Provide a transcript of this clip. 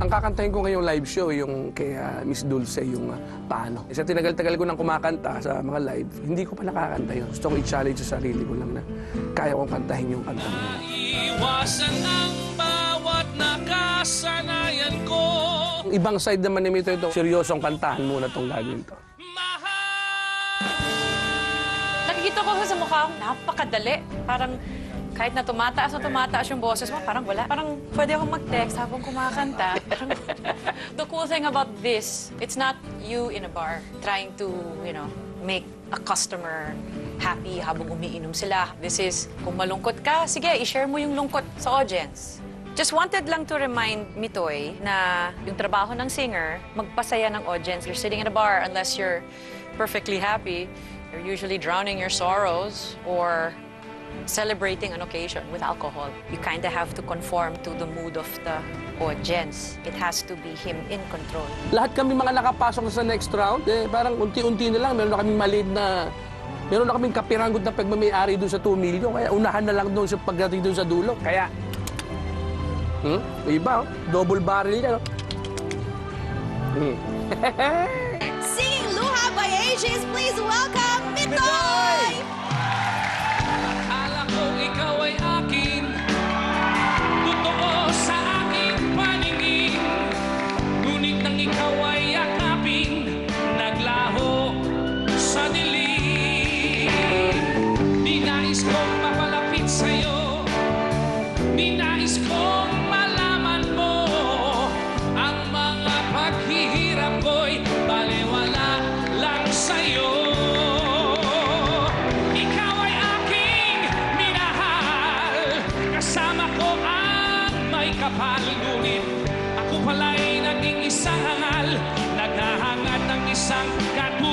Ang kakantahin ko ngayong live show, yung kay Miss Dulce, yung Paano. Isa tinagal-tagal ko nang kumakanta sa mga live, hindi ko pa nakakanta yun. Gusto ko i-challenge sa sarili ko lang na kaya kong kantahin yung kanta mo. Iwasan ang bawat nakasanayan ko. Ibang side naman ni Mito ito, seryosong kantahan muna itong gagawin to. Nakikita ko sa mukha ko, napakadali. Parang kahit na tumataas yung boses mo, parang wala. Parang pwede akong mag-text habang kumakanta. The cool thing about this, it's not you in a bar trying to, you know, make a customer happy habang umiinom sila. This is, kung malungkot ka, sige, i-share mo yung lungkot sa audience. Just wanted lang to remind Mitoy na yung trabaho ng singer, magpasaya ng audience. You're sitting in a bar unless you're perfectly happy. You're usually drowning your sorrows or celebrating an occasion with alcohol. You kind of have to conform to the mood of the audience. It has to be him in control. Lahat kami mga nakapasok sa next round, parang unti-unti na lang, meron na kaming maliit na, meron na kaming kapiranggot na pagmamayari doon sa 2 million. Kaya unahan na lang doon sa pagdating doon sa dulo. Kaya, iba, double barrel yan. Singing Luha by Ages, please welcome Mitoy! Akala ko ikaw ay akin, totoo sa aking paningin. Ngunit nang ikaw ay yakapin, naglaho sa dilim. Di nais kong mapalapit sa'yo, di nais kong malaman mo ang mga paghihirap ko'y baliwala lang sa'yo. Ikaw ay aking minahal, kasama ko ang may kapal. Ngunit ako pala'y naging isang hangal, naghahangad ng isang katulad.